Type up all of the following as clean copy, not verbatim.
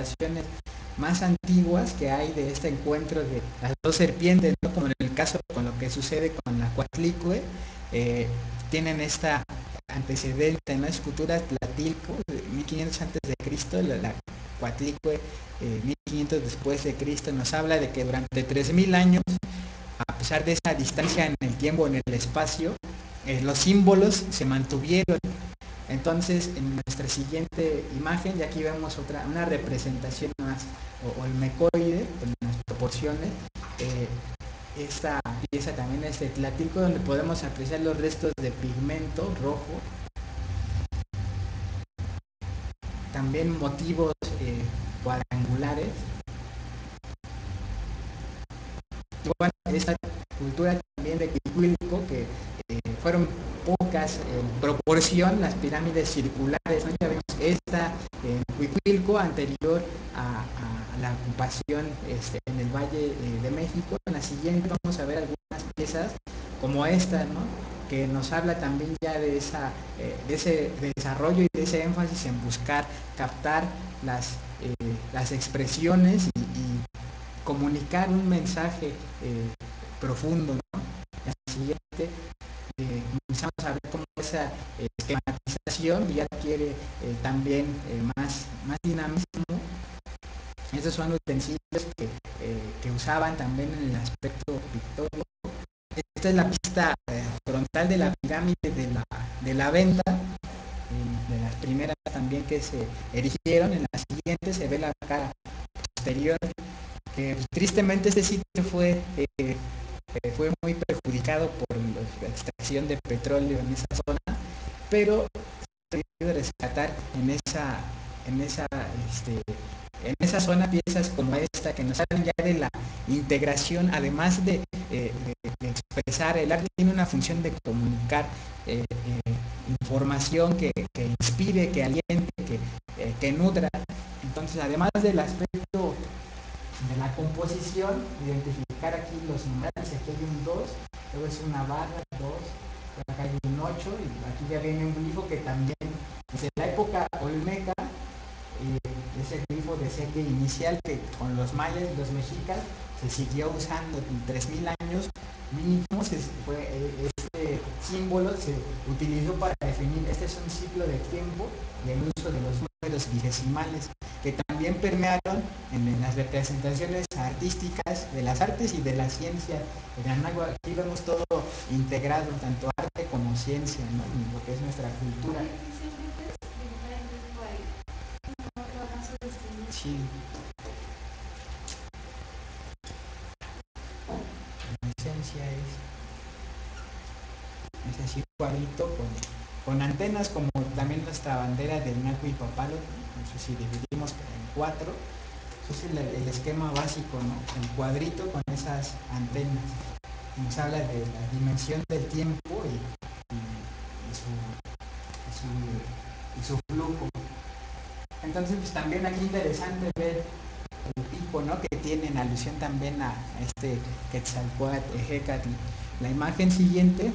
representaciones más antiguas que hay de este encuentro de las dos serpientes, ¿no? Como en el caso con lo que sucede con la Coatlicue, tienen esta antecedente, ¿no? Escultura Tlatilco de 1500 antes de Cristo, la Coatlicue 1500 después de Cristo, nos habla de que durante 3000 años, a pesar de esa distancia en el tiempo, en el espacio, los símbolos se mantuvieron. Entonces, en nuestra siguiente imagen, y aquí vemos una representación más olmecoide, con las proporciones. Esta pieza también es de Tlatilco, donde podemos apreciar los restos de pigmento rojo. También motivos cuadrangulares. Y bueno, esta cultura también de Quicuilco, que fueron pocas en proporción las pirámides circulares, ¿no? Ya vemos esta en Quicuilco, anterior a la ocupación en el Valle de México. En la siguiente vamos a ver algunas piezas como esta, ¿no? Que nos habla también ya de ese desarrollo y de ese énfasis en buscar captar las expresiones y comunicar un mensaje profundo, ¿no? La siguiente, comenzamos a ver cómo esa esquematización ya adquiere también más dinamismo. Estos son utensilios que usaban también en el aspecto pictórico. Esta es la vista frontal de la pirámide de la Venta, de las primeras también que se erigieron. En la siguiente se ve la cara posterior, que tristemente este sitio fue muy perjudicado por la extracción de petróleo en esa zona, pero se puede rescatar en esa zona piezas como esta que nos hablan ya de la integración, además de expresar. El arte tiene una función de comunicar información que inspire, que aliente, que nutra. Entonces, además del aspecto de la composición, identificar aquí los numerales. Aquí hay un 2, luego es una barra, 2, acá hay un 8, y aquí ya viene un glifo que también desde la época olmeca, ese glifo de serie inicial que con los mayas y los mexicas se siguió usando en 3000 años mínimo. Este símbolo se utilizó para definir, este es un ciclo de tiempo, y el uso de los números vigesimales, que también permearon en las representaciones artísticas de las artes y de la ciencia. En Anáhuac aquí vemos todo integrado, tanto arte como ciencia, ¿no? En lo que es nuestra cultura. Sí. La esencia es así, un cuadrito con antenas, como también nuestra bandera del Naco y Papalo. No sé si dividimos en 4. Ese es el esquema básico, ¿no? El cuadrito con esas antenas. Nos habla de la dimensión del tiempo y su flujo. Entonces, pues también aquí interesante ver el pico, ¿no? Que tiene en alusión también a este Quetzalcóatl, Ejecatl. La imagen siguiente,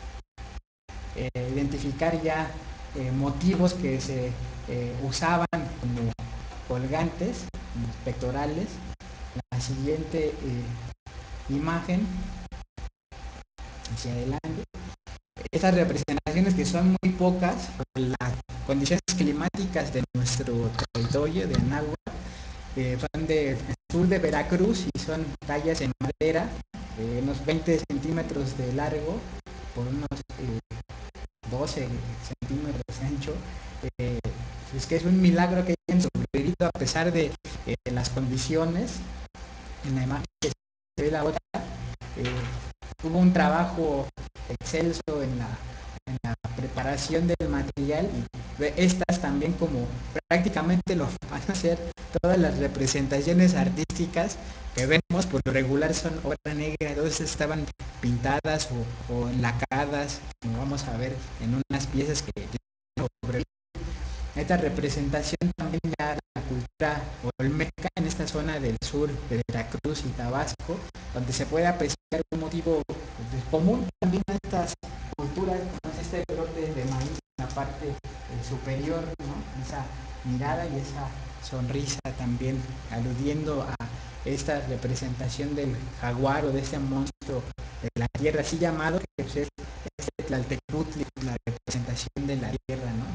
identificar ya motivos que se usaban como colgantes, como pectorales. La siguiente imagen, hacia adelante. Estas representaciones, que son muy pocas por las condiciones climáticas de nuestro territorio de Anáhuac, son del sur de Veracruz y son tallas en madera, unos 20 centímetros de largo por unos 12 centímetros de ancho. Es que es un milagro que hayan sobrevivido a pesar de las condiciones. En la imagen que se ve la otra, hubo un trabajo excelso en la preparación del material, y estas también, como prácticamente lo van a hacer todas las representaciones artísticas que vemos, por lo regular son obra negra, entonces estaban pintadas o enlacadas, como vamos a ver en unas piezas que sobre esta representación. También ya la cultura olmeca en esta zona del sur de Veracruz y Tabasco, donde se puede apreciar un motivo común también a estas culturas, como es este brote de maíz en la parte superior, ¿no? Esa mirada y esa sonrisa también, aludiendo a esta representación del jaguar o de este monstruo de la tierra, así llamado, que pues, es este Tlaltecutli, la representación de la tierra, ¿no?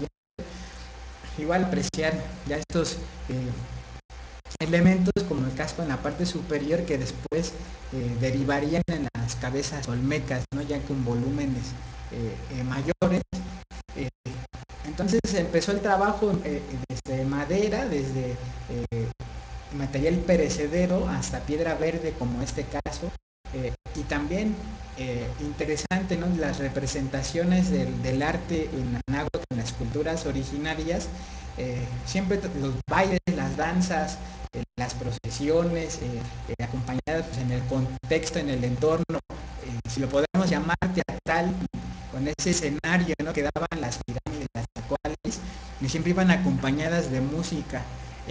Y igual apreciar ya estos elementos como el casco en la parte superior que después derivarían en las cabezas olmecas, ¿no? Ya con volúmenes mayores. Eh, entonces empezó el trabajo desde madera, desde material perecedero hasta piedra verde, como este caso, y también interesante, ¿no? Las representaciones del arte en Anáhuac, en las culturas originarias, siempre los bailes, las danzas, las procesiones, acompañadas pues, en el contexto, en el entorno, si lo podemos llamar teatral, con ese escenario, ¿no? Que daban las pirámides, las tacuales, y siempre iban acompañadas de música.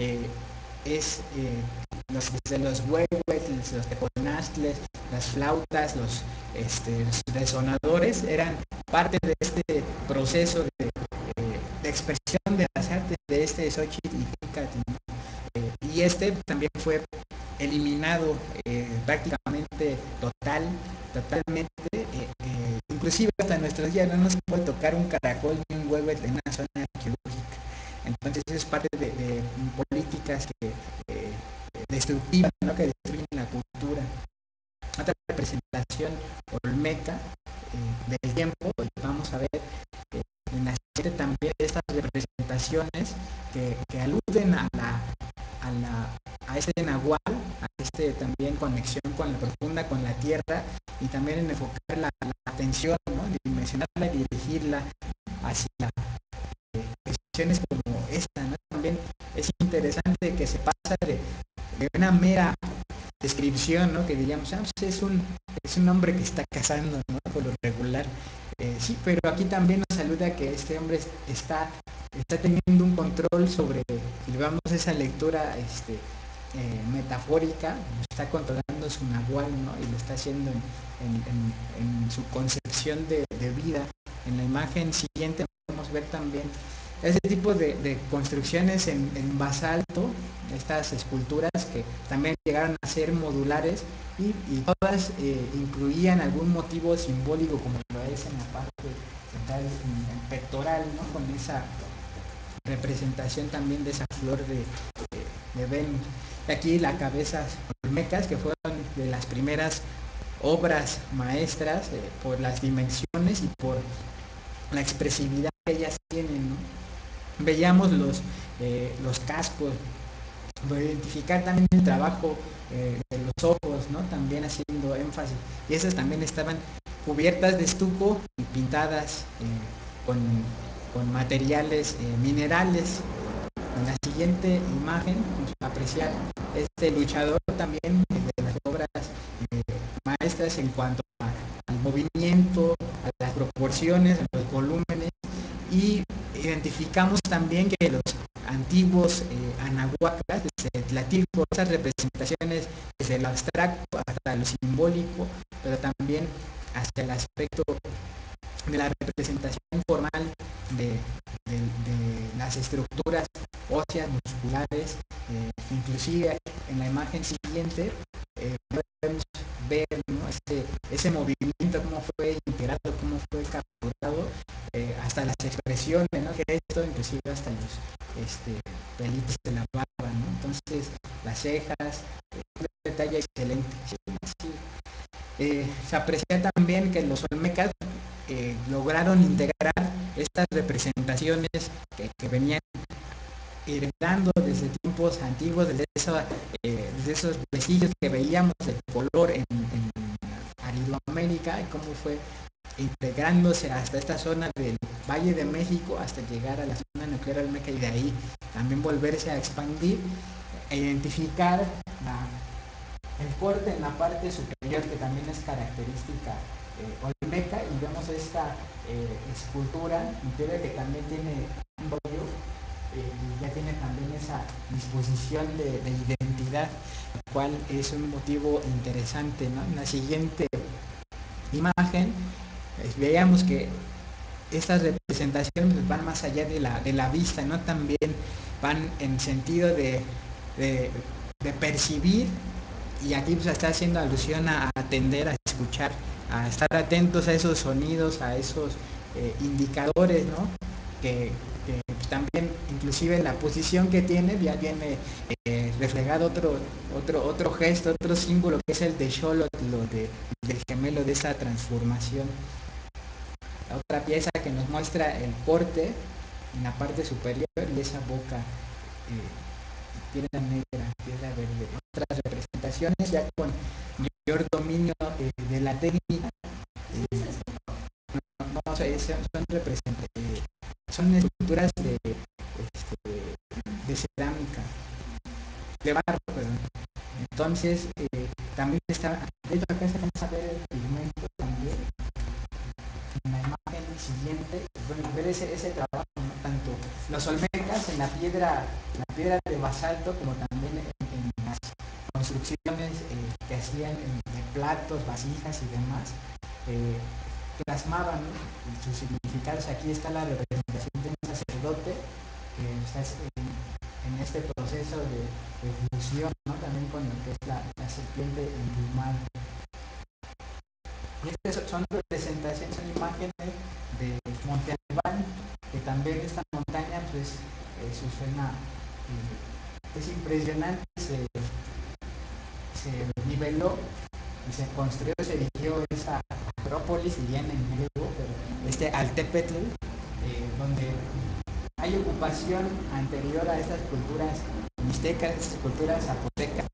Desde los huehues, los teponaztles, las flautas, los resonadores, eran parte de este proceso de expresión de las artes de este Xochitl y Jícatl, ¿no? Y también fue eliminado prácticamente totalmente, inclusive hasta nuestros días no nos puede tocar un caracol ni un huevo en una zona arqueológica. Entonces es parte de políticas destructivas, ¿no? Que destruyen la cultura. Otra representación olmeca del tiempo, vamos a ver en la serie también estas representaciones que aluden a este nahual, a también conexión con la profunda, con la tierra, y también en enfocar la atención, ¿no? Dimensionarla y dirigirla hacia cuestiones como esta, ¿no? También es interesante que se pasa de una mera descripción, ¿no? Que diríamos, pues es un hombre que está cazando, ¿no? Por lo regular. Sí, pero aquí también nos saluda que este hombre está teniendo un control sobre, si le damos esa lectura metafórica, está controlando su nahual, ¿no? Y lo está haciendo en su concepción de vida. En la imagen siguiente podemos ver también ese tipo de construcciones en basalto, estas esculturas que también llegaron a ser modulares y todas incluían algún motivo simbólico, como lo es en la parte central, en pectoral, ¿no? Con esa representación también de esa flor de Venus. Aquí las cabezas olmecas, que fueron de las primeras obras maestras por las dimensiones y por la expresividad que ellas tienen, ¿no? Veíamos los cascos, identificar también el trabajo de los ojos, ¿no? También haciendo énfasis. Y esas también estaban cubiertas de estuco y pintadas con materiales minerales. En la siguiente imagen vamos a apreciar este luchador también de las obras maestras en cuanto al movimiento, a las proporciones, a los volúmenes, y identificamos también que los antiguos anahuacas, desde Tlatilco, esas representaciones desde lo abstracto hasta lo simbólico, pero también hasta el aspecto de la representación formal de las estructuras óseas, musculares, inclusive en la imagen siguiente podemos ver, ¿no? ese movimiento, cómo fue integrado, cómo fue capturado, hasta las expresiones, ¿no? Que esto inclusive hasta los pelitos de la barba, ¿no? Entonces las cejas, un detalle excelente. Sí, sí. Se aprecia también que los olmecas lograron integrar estas representaciones que venían heredando desde tiempos antiguos, desde esos vestigios que veíamos de color en Aridoamérica, y cómo fue integrándose hasta esta zona del Valle de México hasta llegar a la zona nuclear olmeca, y de ahí también volverse a expandir e identificar el corte en la parte superior, que también es característica olmeca, y vemos esta escultura que también tiene un rollo, y ya tiene también esa disposición de identidad, lo cual es un motivo interesante, ¿no? En la siguiente imagen veíamos que estas representaciones van más allá de la vista, ¿no? También van en sentido de, de percibir, y aquí pues está haciendo alusión a atender, a escuchar, a estar atentos a esos sonidos, a esos indicadores, ¿no? Que pues, también inclusive la posición que tiene ya viene reflejado otro gesto, otro símbolo, que es el de Xolotl, del gemelo de esa transformación. La otra pieza que nos muestra el porte en la parte superior y esa boca piedra negra, piedra verde. Otras representaciones ya con mayor dominio de la técnica. No, son esculturas de cerámica, de barro, perdón. Entonces, también está, de hecho acá se vamos a ver el pigmento también. En la imagen siguiente, bueno, ver ese trabajo, ¿no? Tanto los olmecas en la piedra de basalto, como también en las construcciones que hacían de platos, vasijas y demás, plasmaban, ¿no?, sus significados. Aquí está la representación de un sacerdote que está en este proceso de fusión, ¿no?, también con lo que es la serpiente emplumada. Y estas son representaciones, son imágenes de Monte Albán, que también esta montaña pues suena, es impresionante, se niveló y se construyó, se erigió esa acrópolis, dirían en griego, pero Altepetl, donde hay ocupación anterior a estas culturas mixtecas, estas culturas zapotecas.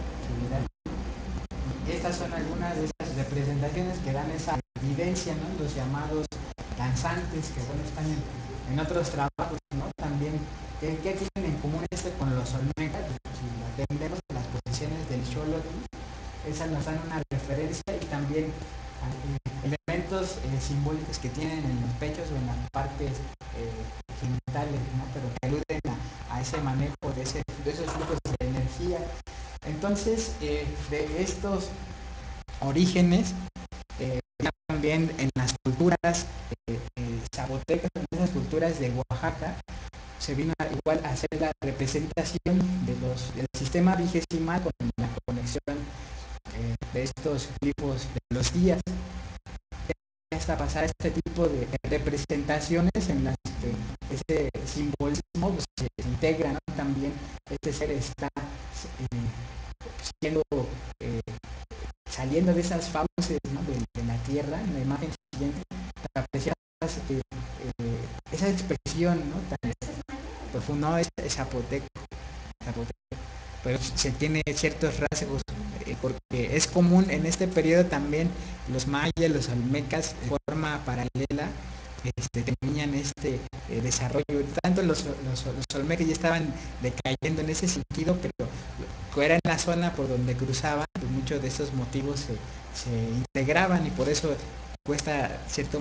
Estas son algunas de esas representaciones que dan esa evidencia, ¿no? Los llamados danzantes, que bueno, están en otros trabajos, ¿no? También, ¿qué tienen en común con los olmecas? Si atendemos las posiciones del Xolotl, esas nos dan una referencia, y también elementos simbólicos que tienen en los pechos o en las partes genitales, ¿no? Pero que aluden a ese manejo de esos flujos de energía. Entonces, de estos orígenes, también en las culturas zapotecas, en esas culturas de Oaxaca, se vino igual a hacer la representación del sistema vigesimal con la conexión de estos glifos de los días, hasta pasar a este tipo de representaciones en las que ese simbolismo pues, se integra, ¿no? También este ser está siendo saliendo de esas fauces, ¿no?, de la tierra. En la imagen siguiente apreciamos esa expresión, ¿no?, tan profunda, no, es zapoteco, pero se tiene ciertos rasgos, porque es común en este periodo también los mayas, los olmecas, de forma paralela tenían desarrollo. Tanto los olmecas ya estaban decayendo en ese sentido, pero era en la zona por donde cruzaban, pues muchos de esos motivos se integraban, y por eso cuesta cierto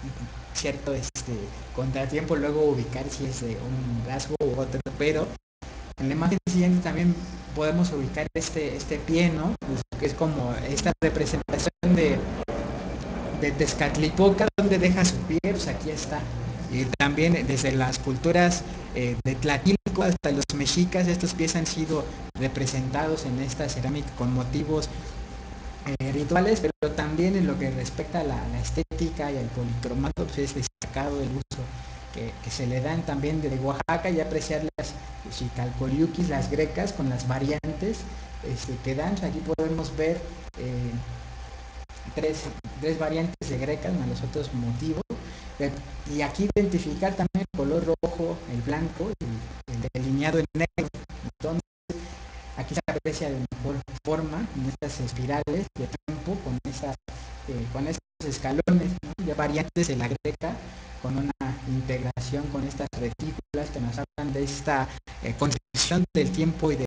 contratiempo luego ubicar si es un rasgo u otro. Pero en la imagen siguiente también podemos ubicar este pie, ¿no? Pues, que es como esta representación de Tezcatlipoca, donde deja su pie, pues aquí está. Y también desde las culturas de Tlatilco hasta los mexicas, estos pies han sido representados en esta cerámica con motivos rituales, pero también en lo que respecta a la estética y al policromato, pues es destacado el uso que se le dan también de Oaxaca, y apreciar las Xicalcoliuquis, las grecas, con las variantes que dan. Aquí podemos ver tres variantes de grecas más los otros motivos, y aquí identificar también el color rojo, el blanco y el delineado en negro. Entonces aquí se aprecia de mejor forma en estas espirales de tiempo con esos escalones, ¿no?, de variantes de la greca, con una integración con estas retículas que nos hablan de esta concepción del tiempo y de